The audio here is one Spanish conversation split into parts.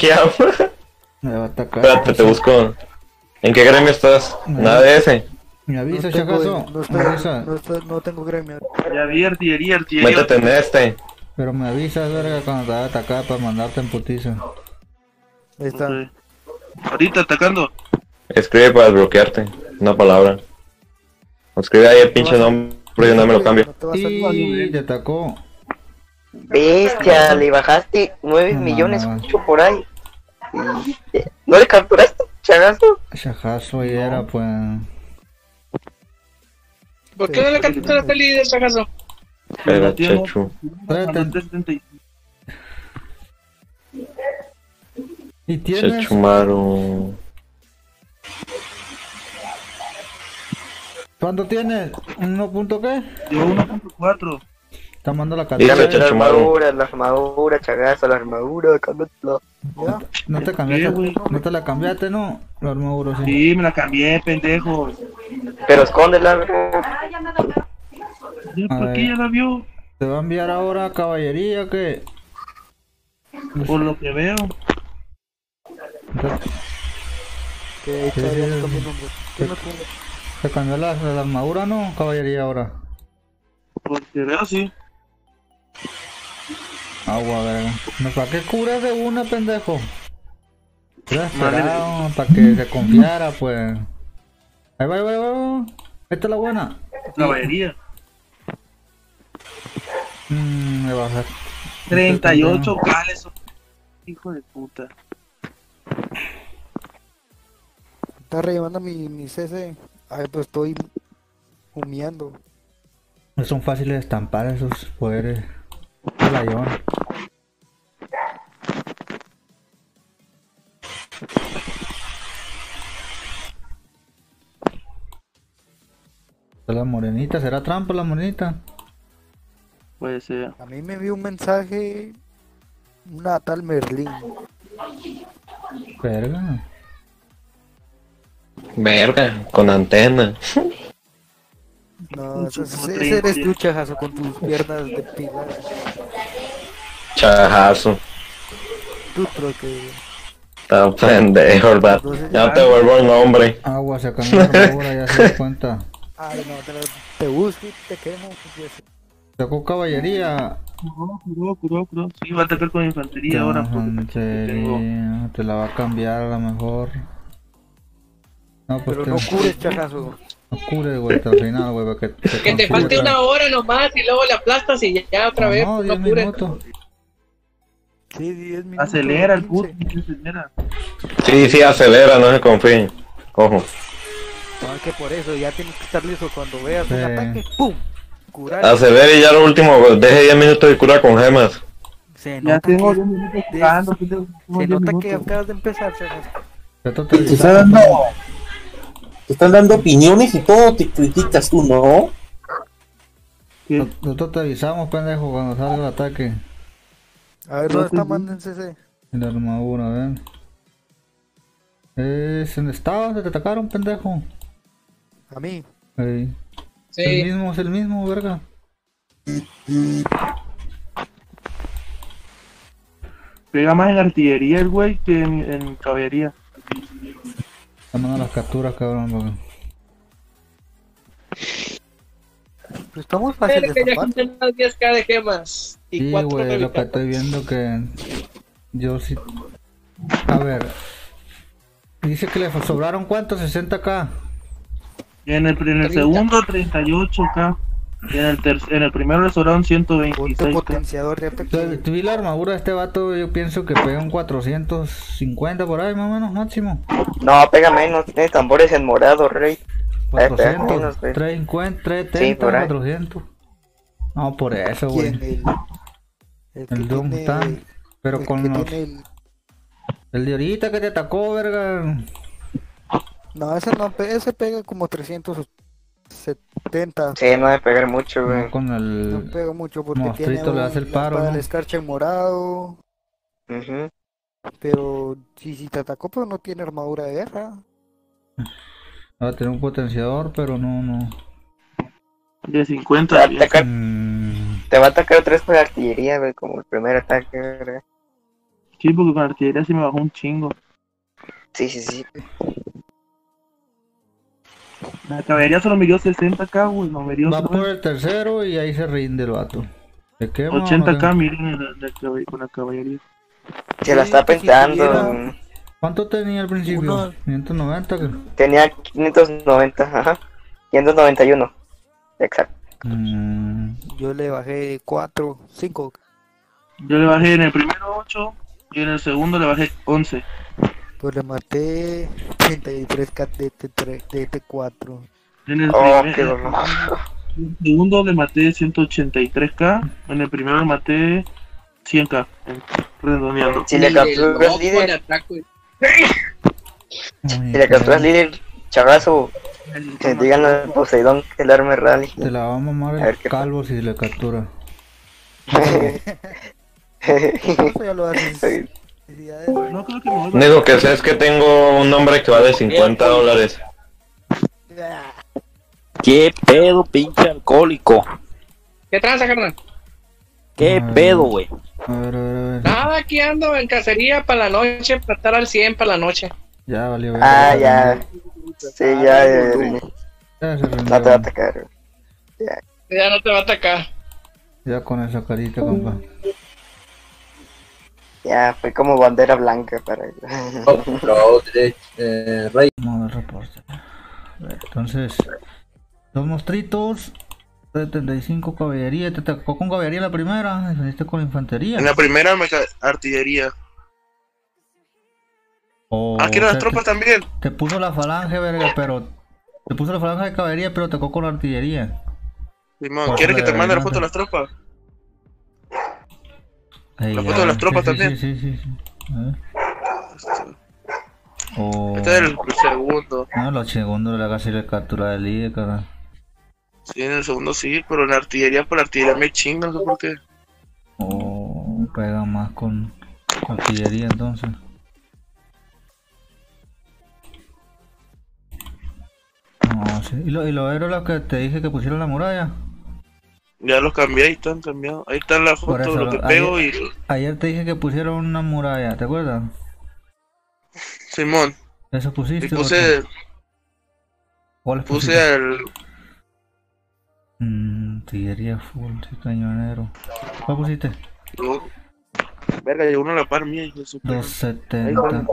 noqueado. Me va a atacar. Espérate, te busco. ¿En qué gremio estás? Nada de ese. Me avisa, No tengo, Chagazo. Me avisa. no tengo gremio. Ya vi artillería. Métete en este. Pero me avisas, verga, cuando te va a atacar para mandarte en putiza. Ahí está. Ok. Ahorita atacando. Escribe para desbloquearte. Una palabra. Escribe ahí el pinche nombre y no me lo cambio. No te va a salir. Y te atacó. Bestia, le bajaste 9 No, millones no. 8 por ahí. ¿No le capturaste, Chagazo? Chagazo ahí era, pues. ¿Por qué no le capturaste el líder, Chagazo? Espera, Chechu. Y tienes. Chechumaru. ¿Cuánto tienes? ¿1 punto qué? Llevo 1.4. Está mandando la Dice cartera. Chechumaru. La armadura, Chagazo, la armadura, cámbiatela. ¿Ya? No te cambiaste, güey? no te la cambiaste, ¿no? La armadura, sí. Sí, me la cambié, pendejo. Pero escóndela, bro. ¿Ya A ¿Por qué ver. ya la vio? Te va a enviar ahora caballería, que Por lo que veo. Que Sí, ya sí, cambié sí. nombre. ¿Qué me pongo? te cambió la armadura, ¿no? Caballería ahora. Por lo que veo, sí. Agua, verga. ¿No, ¿para qué curas de una, pendejo? Hubiera Madre. esperado para que se confiara, pues. Ahí va, ahí va, ahí va. Esta es la buena. Caballería. Me baja. 38 cales. Hijo de puta. Está rellenando mi CC. Ay, pues estoy humeando. No son fáciles de estampar esos poderes. Layón. La morenita, ¿será trampa la morenita? Puede ser. A mí me envió un mensaje una tal Merlín. Verga. Verga, con antena. No, ese Como ese eres 30. tú, Chajazo, con tus piernas de pilar. Chajazo. Tú, troque. Está pendejo, ¿verdad? Ya te vuelvo el nombre. Agua, se cambió la armadura, ya se da cuenta. Ay, no, te busco y te quemo. Sacó caballería. Curó. Sí, va a atacar con infantería ahora. Porque tengo. Te la va a cambiar a lo mejor. No, pues Pero no cures, Chajazo. no cures, güey, hasta el final, güey, para que te Que te falte una hora nomás y luego la aplastas y ya otra vez. No, 10 No cures. minutos. Sí, 10 minutos. Acelera el 15. puto. Acelera. Sí, acelera, no se confíen. Ojo. No, que por eso ya tienes que estar listo cuando veas un Sí. ataque. ¡Pum! Curar. Acelera y ya lo último, deje 10 minutos de cura con gemas. Se Ya nota, tengo que, 10 minutos jugando. se nota que acabas de empezar, Chajazo. Esto te Te están dando, te están dando opiniones y todo te criticas tú, ¿no? Nosotros te avisamos, pendejo, cuando salga el ataque. A ver, ¿dónde está Manden CC? En la armadura, ven. ¿En estado? ¿Te atacaron, pendejo? A mí. Ey. Sí. Es el mismo, verga. Pega más en artillería el güey que en caballería. Está mandando las capturas, cabrón. Porque... Pues está muy fácil Espera de que ya tapar. junté las 10k de gemas. Y Sí, 4 güey, lo que estoy viendo que... Yo sí... A ver... Dice que le sobraron, ¿cuánto? 60k. En el 30. segundo 38k. Y en el primero le sobraron Ponte 126k. potenciador de ataque. Vi la armadura de este vato, yo pienso que pega un 450 por ahí, más o menos, máximo. No, pega menos, tiene tambores en morado, rey. Pega 400, menos, güey. 350, Sí, 370, por ahí. 400. No, por eso, ¿Quién? güey. El que El Doom tiene- está. Pero el con que los... tiene el- El de ahorita que te atacó, verga. No, ese no, ese pega como 370. Sí, no debe pegar mucho, güey. No con No el... pega mucho porque Mostrito tiene le hace el la paro, espada ¿no? de escarcha en morado. Ujú. Pero si te atacó, pero no tiene armadura de guerra. Va a tener un potenciador, pero no. De Te va 50. a atacar, Mm, te va a atacar otra vez con artillería, güey, como el primer ataque, güey. Sí, porque con artillería sí me bajó un chingo. Sí. La caballería solo me dio 60k, güey, no me dio Va por el tercero y ahí se rinde el vato. ¿Se quema o no 80k, miren, con la caballería. Se la Sí, está que si pensando. tuviera- ¿Cuánto tenía al principio? Uno- 190. Tenía 590, ajá. 591. Exacto. Yo le bajé 4, 5. Yo le bajé en el primero 8 y en el segundo le bajé 11. Pues le maté 33k de T4. En el Oh, primer- qué dolor. en el segundo le maté 183k. En el primero le maté 100k. Redondeando. Si le capturas Loco, le líder, ataco. si le capturas líder, chavazo, díganle al Poseidón que el arma es rally. Te la va a mamar A ver el qué calvo si le captura. Eso ya lo haces. Felicidades. No creo que me Lo vuelva. único que sé es que tengo un nombre que vale $50. ¿Qué pedo, pinche alcohólico? ¿Qué tranza, carnal? ¿Qué Ah. pedo, güey? A ver. Nada, aquí ando en cacería para la noche, para estar al 100 para la noche. Ya valió. Ah, ya. Sí, ya. Ya se No te va a rindió. atacar. Ya no te va a atacar. Ya con esa carita, compa. Ya, fue como bandera blanca para. Vamos a ver reporte. A ver, entonces, 2 mostritos, 75 caballería. Te atacó con caballería la primera, defendiste con infantería. En la primera artillería. O Aquí eran las sea, tropas también. te puso la falange, verga, pero. Te puso la falange de caballería, pero atacó con artillería. Simón, Por ¿quieres que te la mande la adelante. foto de las tropas? Ahí, La ya, foto de las tropas sí, también. Sí. A ver. O. Este es el segundo. No, los segundos le hagas la captura del líder, cara. Sí, en el segundo sí, pero en la artillería, por la artillería me chinga, no sé por qué. O pega más con artillería entonces. No, sí. ¿Y lo era lo que te dije que pusieron la muralla? Ya los cambié, ahí están cambiados. Ahí está la Por foto, eso, lo que pego y... Ayer te dije que pusieron una muralla, ¿te acuerdas? Simón, ¿Eso y pusiste? puse, ¿Cuál puse el... Artillería full, sí, cañonero. ¿Cuál pusiste? Verga, llegó uno a la par mía, hijo de su puta. 270.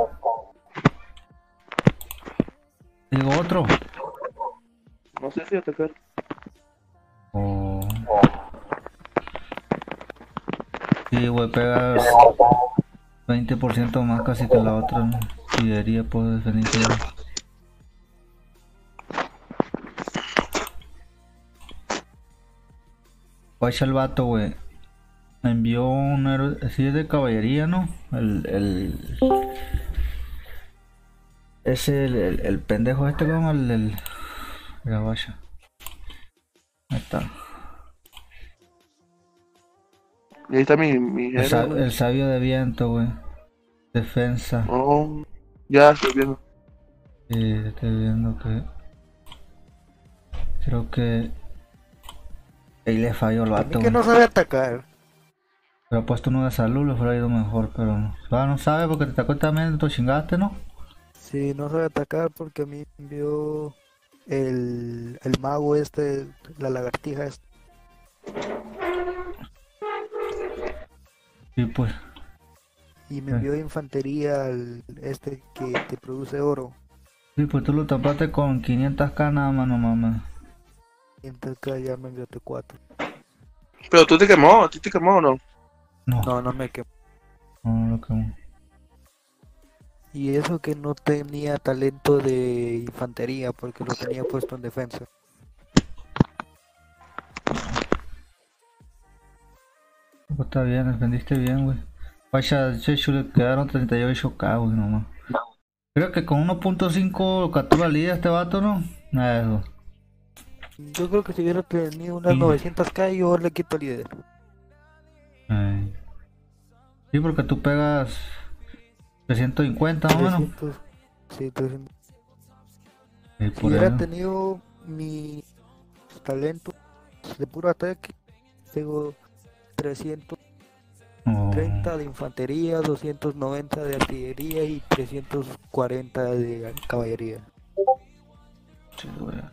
Digo otro. No sé si atacar. Oh. Sí, güey, pegas 20% más casi que la otra, ¿no? Artillería puedo defender. Guacha el vato, güey. Me envió un héroe, sí es de caballería, ¿no? El pendejo este como la guacha. Ahí está. Y ahí está mi héroe, güey. El sabio de viento, güey. Defensa. Oh, ya estoy viendo. Estoy viendo que... Creo que... Ahí le falló el A mí vato, que güey. no sabe atacar. Pero ha puesto uno de salud, le hubiera ido mejor, pero no. No sabe porque te atacó también, te chingaste, ¿no? Sí, no sabe atacar porque a mí me envió el mago este, la lagartija esta. Sí, pues. Y me envió infantería este que te produce oro. Sí, pues tú lo tapaste con 500k nada más, no mames. Y entonces ya me envió T4. Pero tú te quemó, ¿a ti te quemó o no? No, no me quemó. No, lo quemó. Y eso que no tenía talento de infantería porque lo tenía puesto en defensa. Pues está bien, defendiste bien, güey. Vaya, Chechu le quedaron 38k, güey, nomás. Creo que con 1.5 captura líder este vato, ¿no? Nada de eso. Yo creo que si hubiera tenido unas 900k yo le quito el líder. Sí, porque tú pegas 350 más o menos. 300, sí, 300. Y Si por hubiera eso. tenido mi talento de puro ataque, tengo 300 Oh, 30 de infantería, 290 de artillería y 340 de caballería. sí, güey.